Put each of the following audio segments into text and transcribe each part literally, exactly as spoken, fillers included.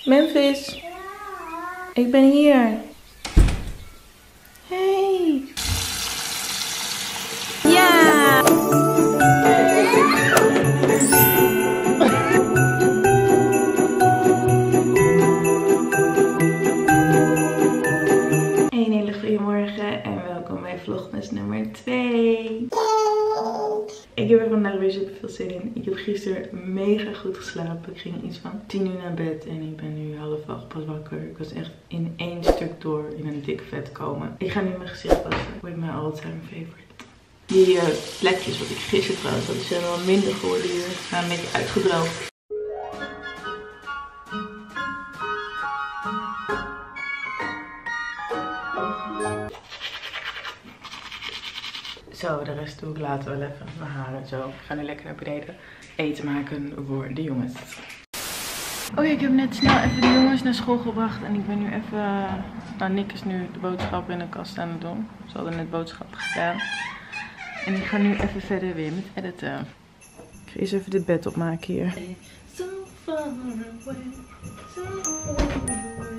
Memphis, ik ben hier. Hey. Ja. Een hele goede morgen en welkom bij vlogmas nummer twee. Ik heb er vandaag weer super veel zin in. Ik heb gisteren mega goed geslapen. Ik ging iets van tien uur naar bed en ik ben nu half acht pas wakker. Ik was echt in één stuk door in een dikke vet komen. Ik ga nu mijn gezicht wassen. With my all-time favorite. Die uh, plekjes wat ik gisteren trouwens had, zijn wel minder geworden hier. Ze zijn een beetje uitgedroogd. Zo, de rest doe ik later wel even. Mijn haren en zo. Ik ga nu lekker naar beneden eten maken voor de jongens. Oh ja, ik heb net snel even de jongens naar school gebracht. En ik ben nu even... Nou, Nick is nu de boodschappen in de kast aan het doen. Ze hadden net boodschappen gedaan. En ik ga nu even verder weer met editen. Ik ga eerst even dit bed opmaken hier. So far away, so far away.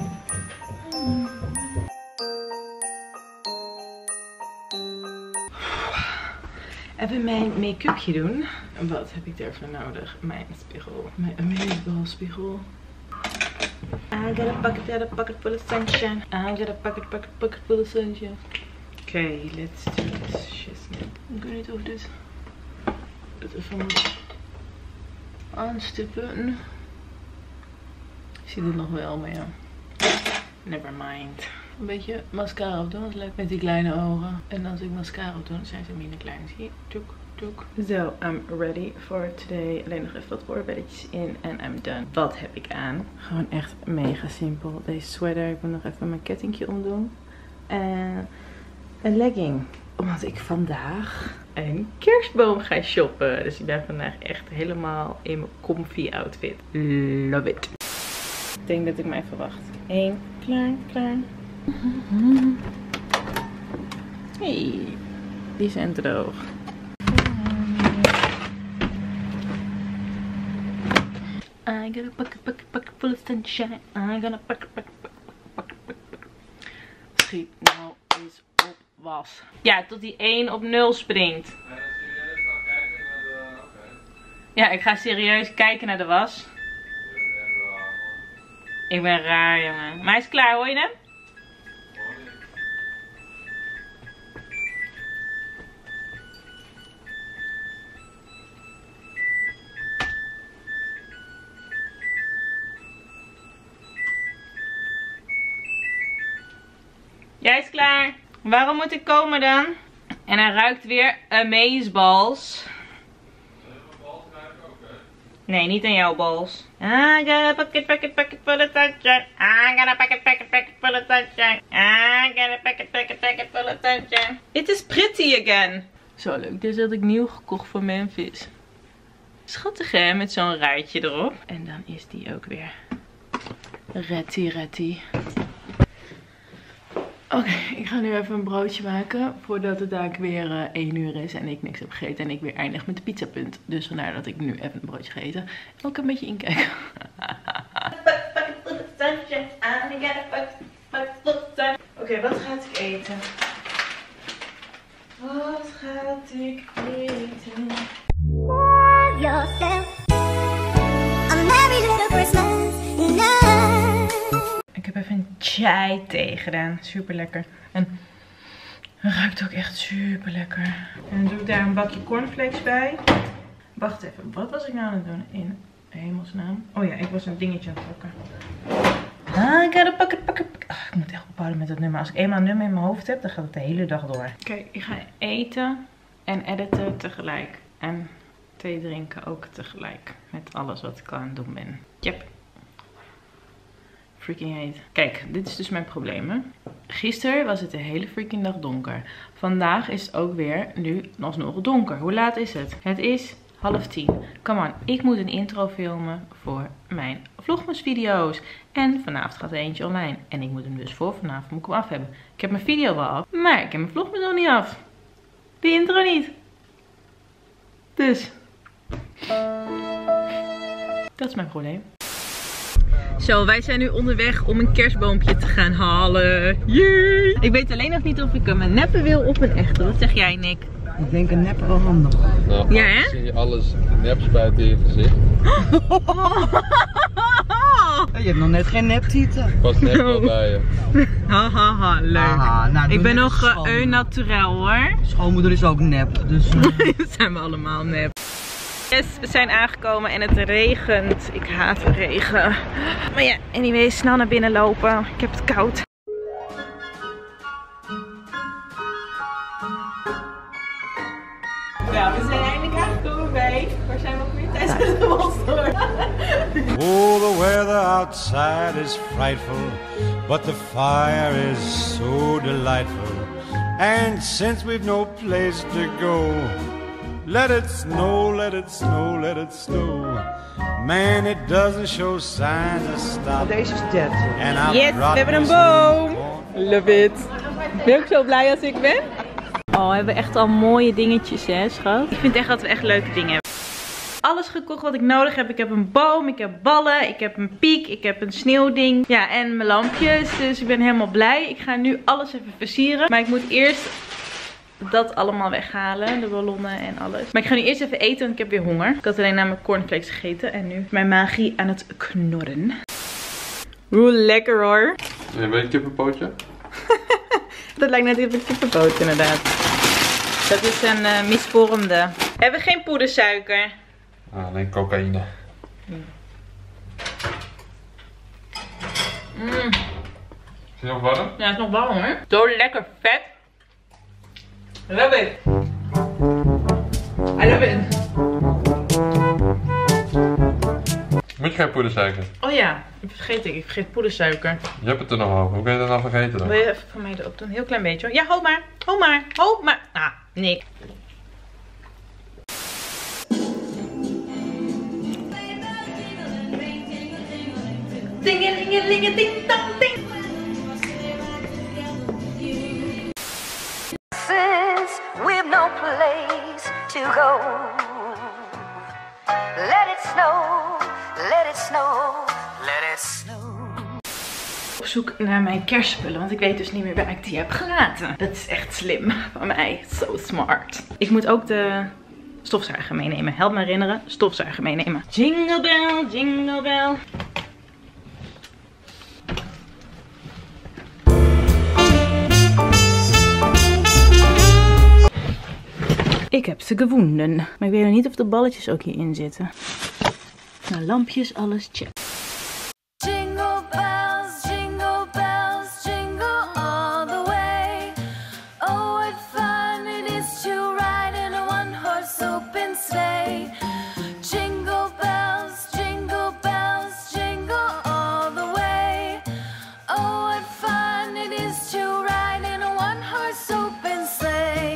Even mijn make-upje doen. Wat heb ik daarvoor nodig? Mijn spiegel. Mijn Amazeball spiegel. I got a bucket, got a bucket full of sunshine. I got a bucket, bucket, bucket full of sunshine. Oké, okay, let's do this. Shiznit. Ik weet niet of dit het even moet aanstippen. Ik zie het nog wel, maar ja. Never mind. Een beetje mascara op doen, dat is leuk met die kleine ogen. En als ik mascara op doe, dan zijn ze minder klein. Zie je? Toek, toek. Zo, I'm ready for today. Alleen nog even wat oorbelletjes in en I'm done. Wat heb ik aan? Gewoon echt mega simpel. Deze sweater, ik moet nog even mijn kettingje omdoen. En een legging. Omdat ik vandaag een kerstboom ga shoppen. Dus ik ben vandaag echt helemaal in mijn comfy outfit. Love it. Ik denk dat ik mij verwacht. Eén, klaar, klaar. Hey, die zijn droog. I got a bucket, bucket, bucket full of sunshine. I got a bucket, bucket, bucket, bucket, bucket. Schiet nou eens op was. Ja, tot die één op nul springt. Ja, ik ga serieus kijken naar de was. Ik ben raar, jongen. Maar hij is klaar, hoor je hem? Jij is klaar. Waarom moet ik komen dan? En hij ruikt weer Amazeballs. Nee, niet aan jouw balls. I got a bucket, bucket, bucket full of sunshine. I got a bucket, bucket, bucket full of sunshine. I got a bucket, bucket, bucket full of sunshine. It is pretty again. Zo leuk. Deze had ik nieuw gekocht voor Memphis. Schattig hè, met zo'n ruitje erop. En dan is die ook weer ready, ready. Oké, okay, ik ga nu even een broodje maken voordat het daar weer uh, één uur is en ik niks heb gegeten en ik weer eindig met de pizzapunt. Dus vandaar dat ik nu even een broodje ga eten en ook een beetje inkijken. Oké, okay, wat gaat ik eten? Wat gaat ik eten? Ik heb even een chai thee gedaan. Super lekker. En het ruikt ook echt super lekker. En dan doe ik daar een bakje cornflakes bij. Wacht even, wat was ik nou aan het doen? In hemelsnaam. Oh ja, ik was een dingetje aan het pakken. Ah, ik ga de pakken, pakken, pakken. Oh, ik moet echt ophouden met dat nummer. Als ik eenmaal een nummer in mijn hoofd heb, dan gaat het de hele dag door. Kijk, ik ga eten en editen tegelijk. En thee drinken ook tegelijk. Met alles wat ik aan het doen ben. Yep. Freaking heet. Kijk, dit is dus mijn probleem. Hè? Gisteren was het de hele freaking dag donker. Vandaag is het ook weer nu alsnog donker. Hoe laat is het? Het is half tien. Come on, ik moet een intro filmen voor mijn vlogmas video's. En vanavond gaat er eentje online. En ik moet hem dus voor vanavond moet ik hem af hebben. Ik heb mijn video wel af, maar ik heb mijn vlogmas nog niet af. De intro niet. Dus. Dat is mijn probleem. Zo, wij zijn nu onderweg om een kerstboompje te gaan halen. Yay! Ik weet alleen nog niet of ik hem een neppe wil of een echte. Wat zeg jij, Nick? Ik denk een nep wel handig. Nou, ja, hè? zie je alles nep spuiten in je gezicht. Je hebt nog net geen neptieten. Pas nep wel bij je. Hahaha, ha, leuk. Aha, nou, ik ben nog uh, eu naturel hoor. Schoonmoeder is ook nep, dus... Uh... Dat zijn we allemaal nep. Yes, we zijn aangekomen en het regent. Ik haat de regen. Maar ja, anyway, snel naar binnen lopen. Ik heb het koud. Ja, we zijn eindelijk aangekomen bij. Waar zijn we ook weer? Tijdens de Wolstoor. Oh, the weather outside is frightful, but the fire is so delightful. And since we've no place to go, let it snow, let it snow, let it snow. Man, it doesn't show signs of stopping. Deze is dertig. Yes, we hebben een boom. Love it. Ben je ook zo blij als ik ben? Oh, we hebben echt al mooie dingetjes, hè, schat? Ik vind echt dat we echt leuke dingen hebben. Alles gekocht wat ik nodig heb. Ik heb een boom, ik heb ballen, ik heb een piek, ik heb een sneeuwding. Ja, en mijn lampjes. Dus ik ben helemaal blij. Ik ga nu alles even versieren. Maar ik moet eerst dat allemaal weghalen. De ballonnen en alles. Maar ik ga nu eerst even eten, want ik heb weer honger. Ik had alleen namelijk cornflakes gegeten. En nu is mijn magie aan het knorren. Oeh, lekker hoor. Wil je een kippenpootje? Dat lijkt net even een kippenpoot inderdaad. Dat is een uh, misvormde. We hebben geen poedersuiker. Ah, alleen cocaïne. Mm. Is het nog warm? Ja, het is nog warm hoor. Zo lekker vet. I love it. I love it. Moet je geen poedersuiker? Oh ja, ik vergeet ik. Ik vergeet poedersuiker. Je hebt het er nog over. Hoe kun je dat nou vergeten dan? Wil je even van mij erop doen? Heel klein beetje hoor. Ja, ho maar. Ho maar. Ho maar. Ah, Nick. Dingelingelinge ding dong ding. Since we've no place to go, let it snow, let it snow, let it snow. Op zoek naar mijn kerstspullen, want ik weet dus niet meer waar ik die heb gelaten. Dat is echt slim van mij. So smart. Ik moet ook de stofzuiger meenemen. Help me herinneren, stofzuiger meenemen. Jingle bell, jingle bell. Ik heb ze gevonden. Maar ik weet nog niet of de balletjes ook hierin zitten. Nou, lampjes, alles check. Jingle bells, jingle bells, jingle all the way. Oh, what fun it is to ride in a one-horse open sleigh. Jingle bells, jingle bells, jingle all the way. Oh, what fun it is to ride in a one-horse open sleigh.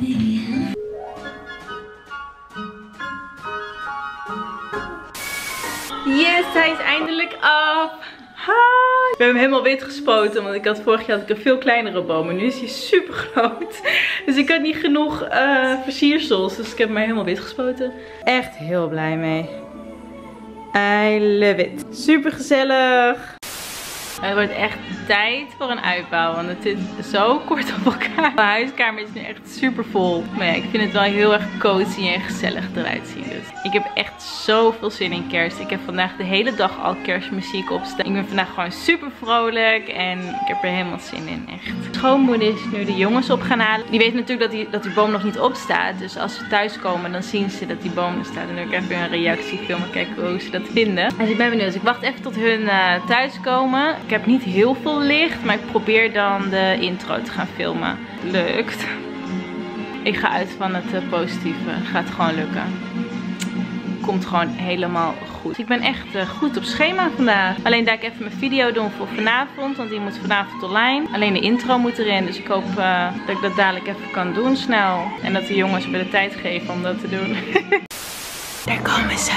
Yes, hij is eindelijk af. Hi. Ik heb hem helemaal wit gespoten, want ik had vorig jaar had ik een veel kleinere boom. En nu is hij super groot. Dus ik had niet genoeg uh, versiersels. Dus ik heb hem maar helemaal wit gespoten. Echt heel blij mee. I love it. Super gezellig. Het wordt echt tijd voor een uitbouw, want het zit zo kort op elkaar. De huiskamer is nu echt super vol. Maar ja, ik vind het wel heel erg cozy en gezellig eruit zien. Dus ik heb echt zoveel zin in kerst. Ik heb vandaag de hele dag al kerstmuziek opstaan. Ik ben vandaag gewoon super vrolijk en ik heb er helemaal zin in, echt. Schoonmoeder is nu de jongens op gaan halen. Die weten natuurlijk dat die, dat die boom nog niet opstaat. Dus als ze thuis komen, dan zien ze dat die boom er staat. En dan kan ik even een reactie filmen, kijken hoe ze dat vinden. Dus ik ben benieuwd. Dus ik wacht even tot hun uh, thuis komen. Ik heb niet heel veel licht, maar ik probeer dan de intro te gaan filmen. Lukt. Ik ga uit van het uh, positieve. Gaat gewoon lukken. Komt gewoon helemaal goed. Ik ben echt uh, goed op schema vandaag. Alleen dat ik even mijn video doen voor vanavond, want die moet vanavond online. Alleen de intro moet erin, dus ik hoop uh, dat ik dat dadelijk even kan doen snel. En dat de jongens me de tijd geven om dat te doen. Daar komen ze.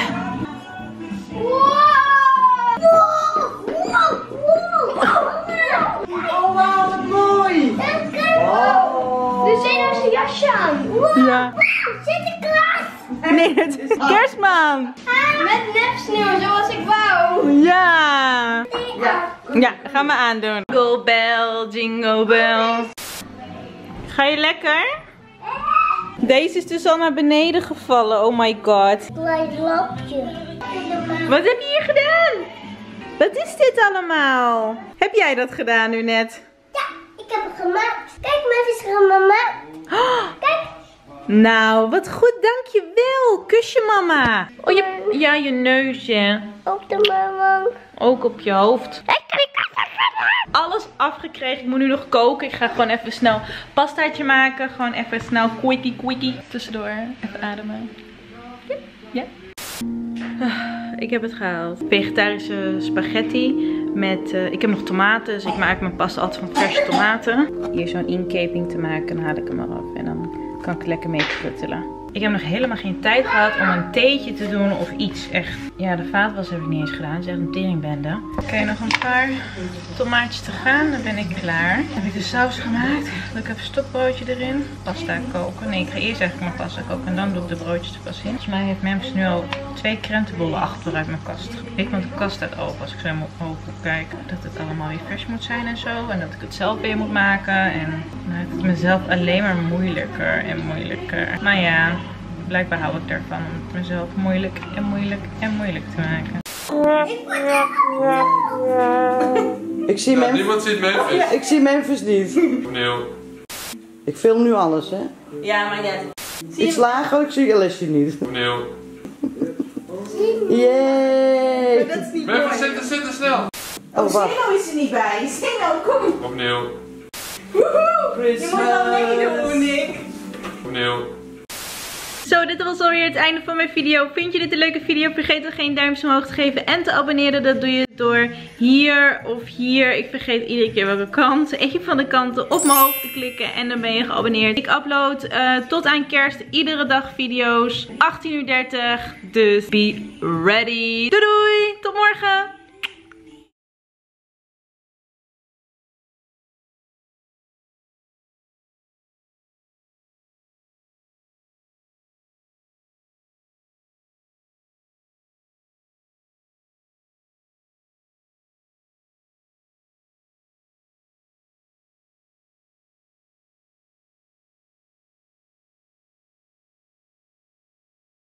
Oh, wauw, wat mooi! Oh. Dus zijn nou zijn jasje aan. Wow. Ja. Sinterklaas! Nee, het is kerstman! Met nepsneeuw zoals ik wou. Ja! Ja, ga me aandoen. Jingle bell, jingle bell. Ga je lekker? Deze is dus al naar beneden gevallen. Oh my god. Klein lapje. Wat heb je hier gedaan? Wat is dit allemaal? Heb jij dat gedaan nu net? Ja, ik heb het gemaakt. Kijk, mijn is gemaakt. Oh, Kijk. nou, wat goed, dankjewel. Kusje mama. Oh, je, ja, je neusje. Op de mama. Ook op je hoofd. Alles afgekregen. Ik moet nu nog koken. Ik ga gewoon even snel pastaatje maken. Gewoon even snel quickie quickie. Tussendoor even ademen. Ja. ja. Ik heb het gehaald. Vegetarische spaghetti met... Uh, ik heb nog tomaten. Dus ik maak mijn pasta altijd van verse tomaten. Hier zo'n inkeping te maken. Dan haal ik hem eraf. En dan kan ik het lekker mee fruttelen. Ik heb nog helemaal geen tijd gehad om een theetje te doen of iets. Echt. Ja, de vaatwas heb ik niet eens gedaan. Het is echt een teringbende. Oké, nog een paar tomaatjes te gaan. Dan ben ik klaar. Dan heb ik de saus gemaakt. Dan doe ik even stokbroodje erin. Pasta koken. Nee, ik ga eerst eigenlijk mijn pasta koken. En dan doe ik de broodjes er pas in. Volgens mij heeft Mems nu al twee krentenbollen achter uit mijn kast gepikt. Want de kast staat open. Als ik zo helemaal open kijk. Dat het allemaal weer vers moet zijn en zo. En dat ik het zelf weer moet maken. En dan maakt het mezelf alleen maar moeilijker en moeilijker. Maar ja... Blijkbaar hou ik ervan om het mezelf moeilijk en moeilijk en moeilijk te maken. Ik zie, Ja, Memphis. niemand ziet Memphis. Ja, ik zie Memphis niet. Opnieuw. Ik film nu alles, hè. Ja, maar ja. Iets lager, ik zie Alessia niet. Opnieuw. Yay! Memphis, zitten, zitten, snel. Oh, wacht. Zeno is er niet bij. Zeno, kom. Opnieuw. Je moet wel meedoen, Nick. Opnieuw. Zo, dit was alweer het einde van mijn video. Vind je dit een leuke video? Vergeet dan geen duimpjes omhoog te geven en te abonneren. Dat doe je door hier of hier. Ik vergeet iedere keer welke kant. Eén van de kanten op mijn hoofd te klikken en dan ben je geabonneerd. Ik upload uh, tot aan kerst iedere dag video's. achttien uur dertig. Dus be ready. Doei doei. Tot morgen.